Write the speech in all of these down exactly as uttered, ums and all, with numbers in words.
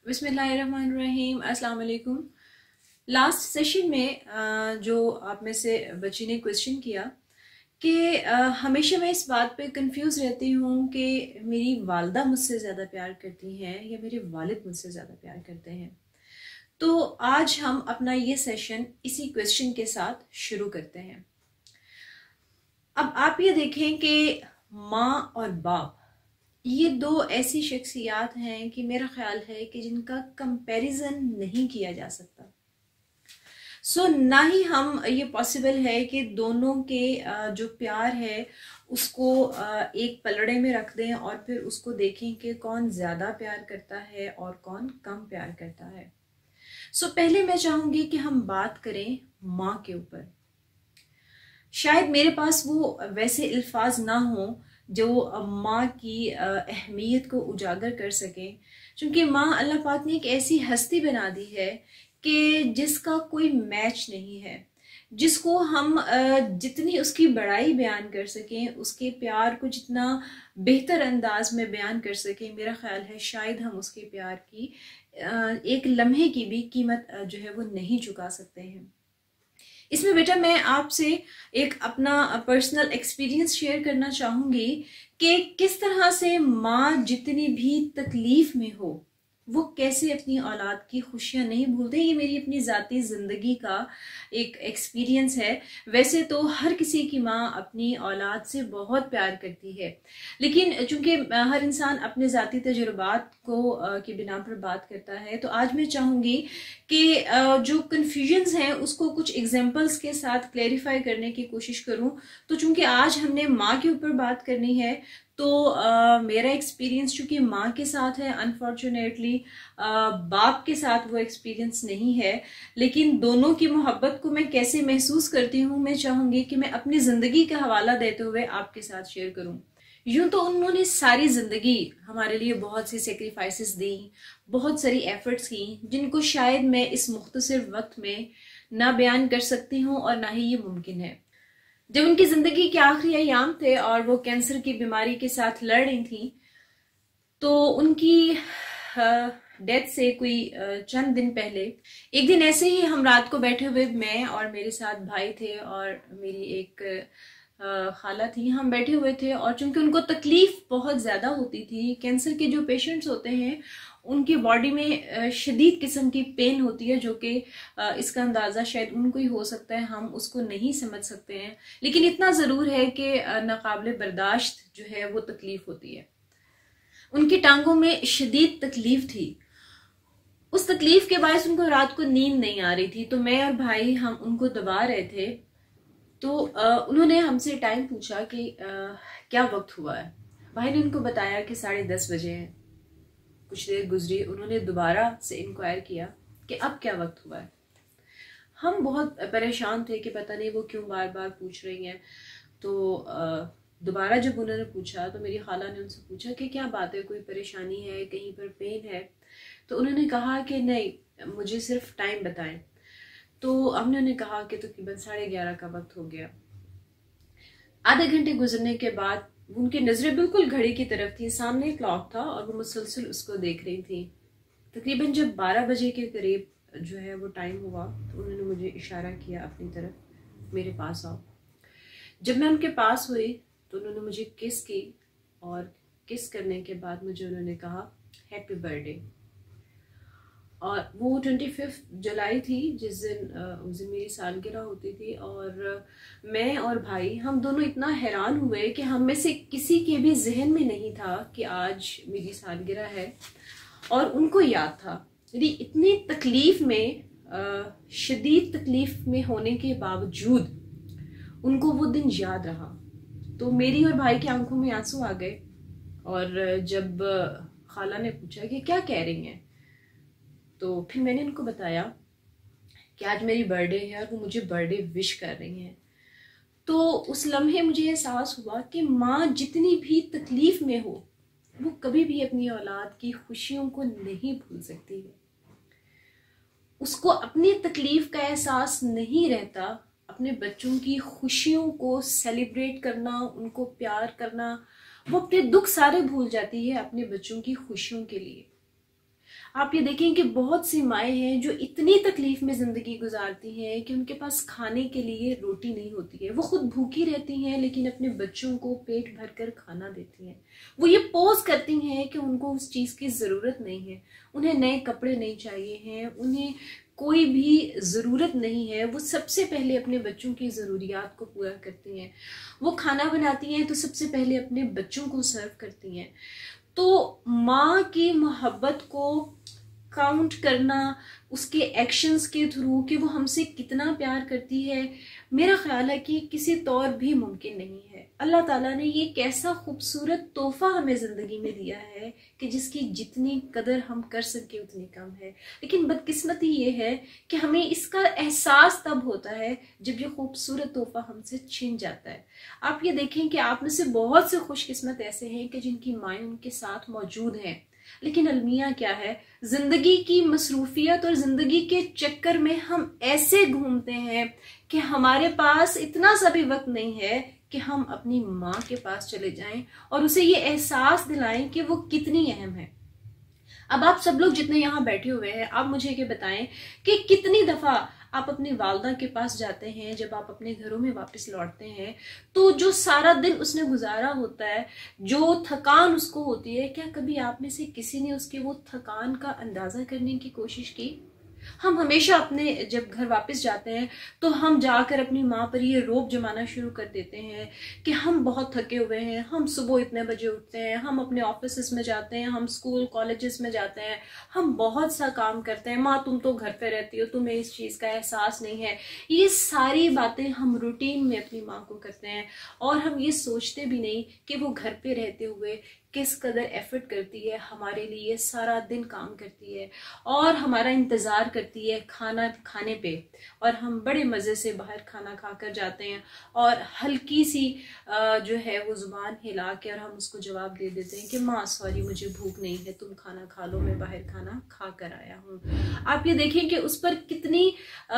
बिस्मिल्लाहिर्रहमानिर्रहीम, अस्सलाम वालेकुम। लास्ट सेशन में जो आप में से बच्ची ने क्वेश्चन किया कि हमेशा मैं इस बात पे कंफ्यूज रहती हूँ कि मेरी वालदा मुझसे ज़्यादा प्यार करती हैं या मेरे वालिद मुझसे ज़्यादा प्यार करते हैं। तो आज हम अपना ये सेशन इसी क्वेश्चन के साथ शुरू करते हैं। अब आप ये देखें कि माँ और बाप ये दो ऐसी शख्सियात हैं कि मेरा ख्याल है कि जिनका कंपैरिजन नहीं किया जा सकता। सो so, ना ही हम ये पॉसिबल है कि दोनों के जो प्यार है उसको एक पलड़े में रख दें और फिर उसको देखें कि कौन ज़्यादा प्यार करता है और कौन कम प्यार करता है। सो so, पहले मैं चाहूँगी कि हम बात करें माँ के ऊपर। शायद मेरे पास वो वैसे अल्फाज ना हो जो माँ की अहमियत को उजागर कर सकें, क्योंकि माँ अल्लाह पाक ने एक ऐसी हस्ती बना दी है कि जिसका कोई मैच नहीं है, जिसको हम जितनी उसकी बड़ाई बयान कर सकें, उसके प्यार को जितना बेहतर अंदाज में बयान कर सकें, मेरा ख्याल है शायद हम उसके प्यार की एक लम्हे की भी कीमत जो है वो नहीं चुका सकते हैं। इसमें बेटा मैं आपसे एक अपना पर्सनल एक्सपीरियंस शेयर करना चाहूँगी कि किस तरह से माँ जितनी भी तकलीफ में हो वो कैसे अपनी औलाद की खुशियाँ नहीं भूलते। ये मेरी अपनी ज़ाती ज़िंदगी का एक एक्सपीरियंस है। वैसे तो हर किसी की माँ अपनी औलाद से बहुत प्यार करती है, लेकिन चूंकि हर इंसान अपने ज़ाती तजुर्बात को की बिना पर बात करता है, तो आज मैं चाहूँगी कि जो कन्फ्यूजन्स हैं उसको कुछ एग्जांपल्स के साथ क्लैरिफाई करने की कोशिश करूं। तो चूंकि आज हमने माँ के ऊपर बात करनी है, तो uh, मेरा एक्सपीरियंस चूंकि माँ के साथ है, अनफॉर्चुनेटली uh, बाप के साथ वो एक्सपीरियंस नहीं है, लेकिन दोनों की मोहब्बत को मैं कैसे महसूस करती हूँ मैं चाहूँगी कि मैं अपनी ज़िंदगी का हवाला देते हुए आपके साथ शेयर करूँ। यूं तो उन्होंने सारी जिंदगी हमारे लिए बहुत सी सेक्रीफाइसेस दी, बहुत सारी एफर्ट्स की, जिनको शायद मैं इस मुख्तसर वक्त में ना बयान कर सकती हूँ और ना ही ये मुमकिन है। जब उनकी जिंदगी के आखिरी अयाम थे और वो कैंसर की बीमारी के साथ लड़ रही थी, तो उनकी डेथ से कोई चंद दिन पहले एक दिन ऐसे ही हम रात को बैठे हुए, मैं और मेरे साथ भाई थे और मेरी एक खाला थी, हम बैठे हुए थे और चूंकि उनको तकलीफ बहुत ज़्यादा होती थी। कैंसर के जो पेशेंट्स होते हैं उनकी बॉडी में शदीद किस्म की पेन होती है, जो कि इसका अंदाज़ा शायद उनको ही हो सकता है, हम उसको नहीं समझ सकते हैं, लेकिन इतना ज़रूर है कि नाकाबिले बर्दाश्त जो है वो तकलीफ होती है। उनकी टांगों में शदीद तकलीफ थी। उस तकलीफ के बायस उनको रात को नींद नहीं आ रही थी, तो मैं और भाई हम उनको दबा रहे थे। तो आ, उन्होंने हमसे टाइम पूछा कि आ, क्या वक्त हुआ है। भाई ने उनको बताया कि साढ़े दस बजे हैं। कुछ देर गुजरी, उन्होंने दोबारा से इंक्वायर किया कि अब क्या वक्त हुआ है। हम बहुत परेशान थे कि पता नहीं वो क्यों बार बार पूछ रही हैं। तो दोबारा जब उन्होंने पूछा तो मेरी खाला ने उनसे पूछा कि क्या बात है, कोई परेशानी है, कहीं पर पेन है। तो उन्होंने कहा कि नहीं, मुझे सिर्फ टाइम बताएं। तो हमने उन्हें कहा कि तकरीबन साढ़े ग्यारह का वक्त हो गया। आधे घंटे गुजरने के बाद उनकी नजरें बिल्कुल घड़ी की तरफ थी, सामने क्लॉक था और वो मुसलसल उसको देख रही थी। तकरीबन जब बारह बजे के करीब जो है वो टाइम हुआ, तो उन्होंने मुझे इशारा किया अपनी तरफ, मेरे पास आओ। जब मैं उनके पास हुई तो उन्होंने मुझे किस की और किस करने के बाद मुझे उन्होंने कहा हैप्पी बर्थडे। और वो ट्वेंटी फिफ्थ जुलाई थी, जिस दिन उस दिन मेरी सालगिरह होती थी। और मैं और भाई हम दोनों इतना हैरान हुए कि हम में से किसी के भी जहन में नहीं था कि आज मेरी सालगिरह है, और उनको याद था। यदि इतनी तकलीफ में, शदीद तकलीफ में होने के बावजूद उनको वो दिन याद रहा। तो मेरी और भाई की आंखों में आंसू आ गए। और जब खाला ने पूछा कि क्या कह रही हैं, तो फिर मैंने उनको बताया कि आज मेरी बर्थडे है और वो मुझे बर्थडे विश कर रही हैं। तो उस लम्हे मुझे एहसास हुआ कि माँ जितनी भी तकलीफ में हो वो कभी भी अपनी औलाद की खुशियों को नहीं भूल सकती है। उसको अपनी तकलीफ का एहसास नहीं रहता, अपने बच्चों की खुशियों को सेलिब्रेट करना, उनको प्यार करना, वो अपने दुख सारे भूल जाती है अपने बच्चों की खुशियों के लिए। आप ये देखें कि बहुत सी माएँ हैं जो इतनी तकलीफ में ज़िंदगी गुजारती हैं कि उनके पास खाने के लिए रोटी नहीं होती है। वो खुद भूखी रहती हैं लेकिन अपने बच्चों को पेट भर कर खाना देती हैं। वो ये पोज करती हैं कि उनको उस चीज़ की ज़रूरत नहीं है, उन्हें नए कपड़े नहीं चाहिए हैं, उन्हें कोई भी ज़रूरत नहीं है। वो सबसे पहले अपने बच्चों की ज़रूरियात को पूरा करती हैं। वो खाना बनाती हैं तो सबसे पहले अपने बच्चों को सर्व करती हैं। तो माँ की मोहब्बत को काउंट करना उसके एक्शंस के थ्रू कि वो हमसे कितना प्यार करती है, मेरा ख्याल है कि किसी तौर भी मुमकिन नहीं है। अल्लाह ताला ने ये कैसा खूबसूरत तोहफा हमें ज़िंदगी में दिया है कि जिसकी जितनी कदर हम कर सके उतनी कम है। लेकिन बदकिस्मती ये है कि हमें इसका एहसास तब होता है जब ये खूबसूरत तोहफा हमसे छिन जाता है। आप ये देखें कि आप में से बहुत से खुशकिस्मत ऐसे हैं कि जिनकी माएँ उनके साथ मौजूद हैं, लेकिन अलमिया क्या है, जिंदगी की मसरूफियत और जिंदगी के चक्कर में हम ऐसे घूमते हैं कि हमारे पास इतना सा भी वक्त नहीं है कि हम अपनी माँ के पास चले जाएं और उसे ये एहसास दिलाएं कि वो कितनी अहम है। अब आप सब लोग जितने यहाँ बैठे हुए हैं, आप मुझे ये बताएं कि कितनी दफा आप अपनी वालदा के पास जाते हैं, जब आप अपने घरों में वापस लौटते हैं तो जो सारा दिन उसने गुजारा होता है, जो थकान उसको होती है, क्या कभी आप में से किसी ने उसके वो थकान का अंदाजा करने की कोशिश की? हम हमेशा अपने जब घर वापस जाते हैं तो हम जाकर अपनी माँ पर ये रोब जमाना शुरू कर देते हैं कि हम बहुत थके हुए हैं, हम सुबह इतने बजे उठते हैं, हम अपने ऑफिस में जाते हैं, हम स्कूल कॉलेजेस में जाते हैं, हम बहुत सा काम करते हैं, माँ तुम तो घर पे रहती हो, तुम्हें इस चीज़ का एहसास नहीं है। ये सारी बातें हम रूटीन में अपनी माँ को करते हैं और हम ये सोचते भी नहीं कि वो घर पे रहते हुए किस कदर एफर्ट करती है, हमारे लिए सारा दिन काम करती है और हमारा इंतज़ार करती है खाना खाने पे, और हम बड़े मज़े से बाहर खाना खाकर जाते हैं और हल्की सी जो है वो ज़ुबान हिला के और हम उसको जवाब दे देते हैं कि माँ सॉरी मुझे भूख नहीं है, तुम खाना खा लो, मैं बाहर खाना खा कर आया हूँ। आप ये देखें कि उस पर कितनी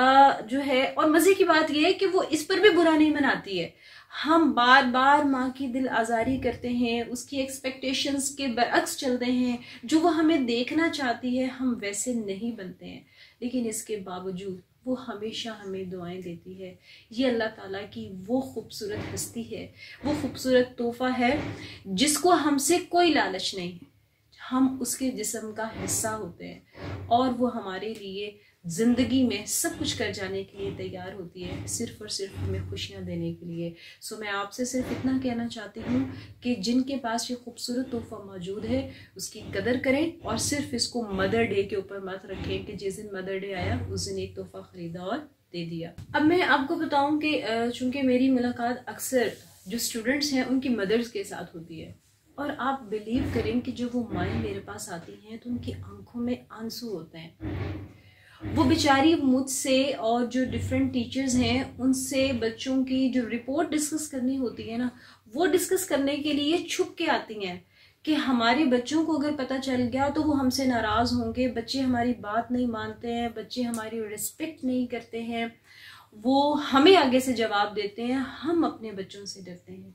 जो है, और मज़े की बात यह है कि वो इस पर भी बुरा नहीं मनाती है। हम बार बार माँ की दिल आज़ारी करते हैं, उसकी एक्सपेक्टेशंस के बरअक्स चलते हैं, जो वो हमें देखना चाहती है हम वैसे नहीं बनते हैं, लेकिन इसके बावजूद वो हमेशा हमें दुआएं देती है। ये अल्लाह ताला की वो खूबसूरत हस्ती है, वो खूबसूरत तोहफा है जिसको हमसे कोई लालच नहीं है। हम उसके जिस्म का हिस्सा होते हैं और वो हमारे लिए जिंदगी में सब कुछ कर जाने के लिए तैयार होती है, सिर्फ और सिर्फ हमें खुशियां देने के लिए। सो मैं आपसे सिर्फ इतना कहना चाहती हूँ कि जिनके पास ये खूबसूरत तोहफा मौजूद है उसकी कदर करें और सिर्फ इसको मदर डे के ऊपर मत रखें कि जिस दिन मदर डे आया उस दिन एक तोहफा खरीदा और दे दिया। अब मैं आपको बताऊं कि चूंकि मेरी मुलाकात अक्सर जो स्टूडेंट्स हैं उनकी मदर्स के साथ होती है, और आप बिलीव करें कि जब वो माएँ मेरे पास आती हैं तो उनकी आंखों में आंसू होते हैं। वो बेचारी मुझसे और जो डिफरेंट टीचर्स हैं उनसे बच्चों की जो रिपोर्ट डिस्कस करनी होती है ना, वो डिस्कस करने के लिए छुप के आती हैं कि हमारे बच्चों को अगर पता चल गया तो वो हमसे नाराज़ होंगे, बच्चे हमारी बात नहीं मानते हैं, बच्चे हमारी रिस्पेक्ट नहीं करते हैं, वो हमें आगे से जवाब देते हैं, हम अपने बच्चों से डरते हैं।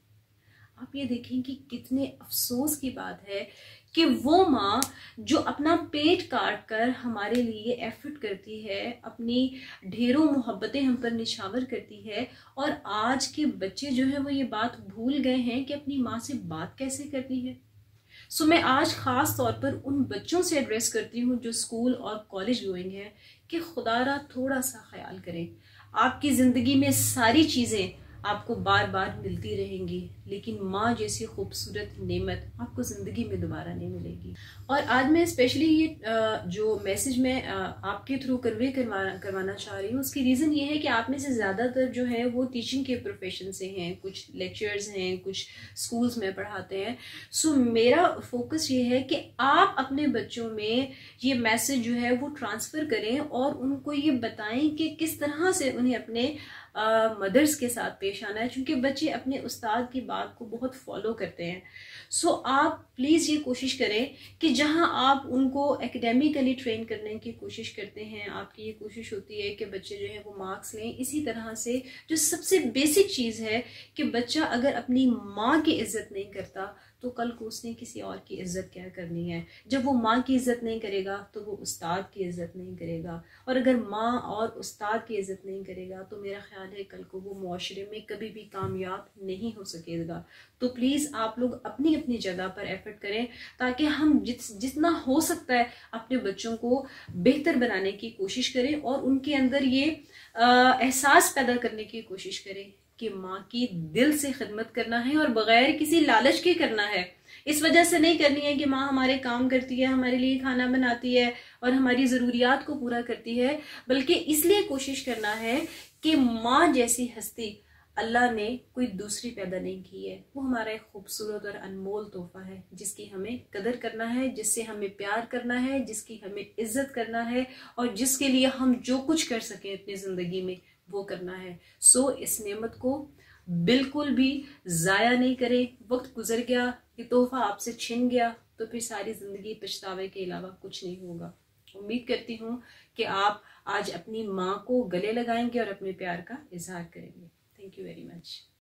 आप ये देखें कि कितने अफसोस की बात है कि वो माँ जो अपना पेट काट कर हमारे लिए एफर्ट करती है, अपनी ढेरों मोहब्बतें हम पर निछावर करती है, और आज के बच्चे जो है वो ये बात भूल गए हैं कि अपनी माँ से बात कैसे करनी है। सो मैं आज ख़ास तौर पर उन बच्चों से एड्रेस करती हूँ जो स्कूल और कॉलेज गोइंग हैं कि खुदारा थोड़ा सा ख्याल करें। आपकी ज़िंदगी में सारी चीज़ें आपको बार बार मिलती रहेंगी, लेकिन माँ जैसी खूबसूरत नेमत आपको ज़िंदगी में दोबारा नहीं मिलेगी। और आज मैं स्पेशली ये जो मैसेज मैं आपके थ्रू कन्वे करवाना करवाना चाह रही हूँ, उसकी रीज़न ये है कि आप में से ज़्यादातर जो है वो टीचिंग के प्रोफेशन से हैं, कुछ लेक्चर्स हैं, कुछ स्कूल्स में पढ़ाते हैं। सो मेरा फोकस ये है कि आप अपने बच्चों में ये मैसेज जो है वो ट्रांसफ़र करें और उनको ये बताएं कि किस तरह से उन्हें अपने मदर्स uh, के साथ पेश आना है, क्योंकि बच्चे अपने उस्ताद की बात को बहुत फॉलो करते हैं। सो so, आप प्लीज़ ये कोशिश करें कि जहां आप उनको एकेडमिकली ट्रेन करने की कोशिश करते हैं, आपकी ये कोशिश होती है कि बच्चे जो हैं वो मार्क्स लें, इसी तरह से जो सबसे बेसिक चीज़ है कि बच्चा अगर अपनी माँ की इज्जत नहीं करता तो कल को उसने किसी और की इज्जत क्या करनी है। जब वो माँ की इज्जत नहीं करेगा तो वो उस्ताद की इज्जत नहीं करेगा, और अगर माँ और उस्ताद की इज्जत नहीं करेगा तो मेरा ख्याल है कल को वो मुआशरे में कभी भी कामयाब नहीं हो सकेगा। तो प्लीज़ आप लोग अपनी अपनी जगह पर एफर्ट करें, ताकि हम जित जितना हो सकता है अपने बच्चों को बेहतर बनाने की कोशिश करें, और उनके अंदर ये एहसास पैदा करने की कोशिश करें कि माँ की दिल से खिदमत करना है और बगैर किसी लालच के करना है। इस वजह से नहीं करनी है कि माँ हमारे काम करती है, हमारे लिए खाना बनाती है और हमारी ज़रूरियात को पूरा करती है, बल्कि इसलिए कोशिश करना है कि माँ जैसी हस्ती अल्लाह ने कोई दूसरी पैदा नहीं की है। वो हमारा एक खूबसूरत और अनमोल तोहफा है, जिसकी हमें कदर करना है, जिससे हमें प्यार करना है, जिसकी हमें इज्जत करना है, और जिसके लिए हम जो कुछ कर सकें अपनी ज़िंदगी में वो करना है। सो इस नेमत को बिल्कुल भी ज़ाया नहीं करें। वक्त गुजर गया, ये तोहफा आपसे छिन गया तो फिर सारी ज़िंदगी पछतावे के अलावा कुछ नहीं होगा। उम्मीद करती हूँ कि आप आज अपनी माँ को गले लगाएंगे और अपने प्यार का इजहार करेंगे। Thank you very much.